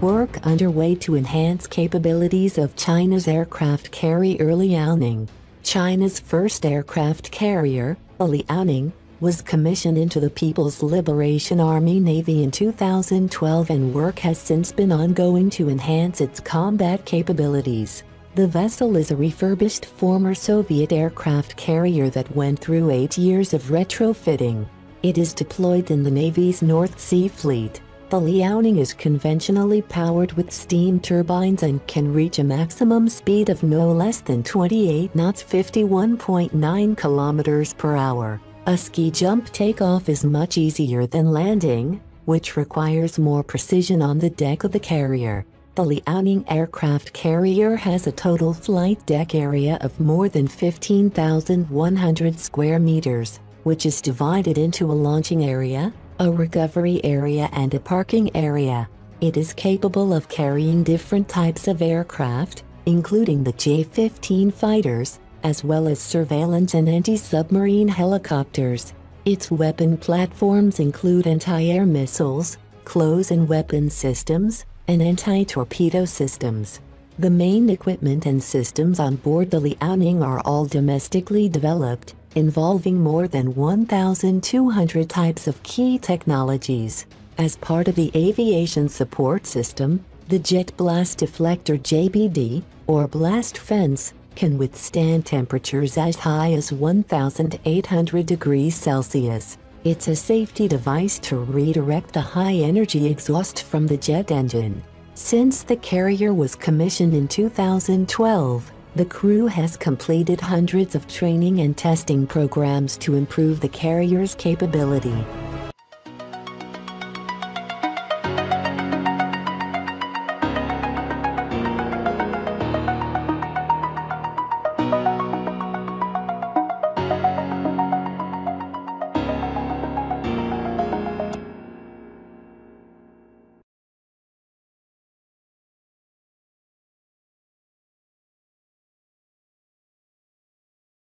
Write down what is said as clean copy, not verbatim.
Work underway to enhance capabilities of China's aircraft carrier Liaoning. China's first aircraft carrier, a Liaoning, was commissioned into the People's Liberation Army Navy in 2012, and work has since been ongoing to enhance its combat capabilities. The vessel is a refurbished former Soviet aircraft carrier that went through 8 years of retrofitting. It is deployed in the Navy's North Sea Fleet. The Liaoning is conventionally powered with steam turbines and can reach a maximum speed of no less than 28 knots, 51.9 kilometers per hour. A ski jump takeoff is much easier than landing, which requires more precision on the deck of the carrier. The Liaoning aircraft carrier has a total flight deck area of more than 15,100 square meters, which is divided into a launching area, a recovery area and a parking area. It is capable of carrying different types of aircraft, including the J-15 fighters, as well as surveillance and anti-submarine helicopters. Its weapon platforms include anti-air missiles, close and weapon systems, and anti-torpedo systems. The main equipment and systems on board the Liaoning are all domestically developed, involving more than 1,200 types of key technologies. As part of the aviation support system, the Jet Blast Deflector JBD, or blast fence, can withstand temperatures as high as 1,800 degrees Celsius. It's a safety device to redirect the high-energy exhaust from the jet engine. Since the carrier was commissioned in 2012, the crew has completed hundreds of training and testing programs to improve the carrier's capability.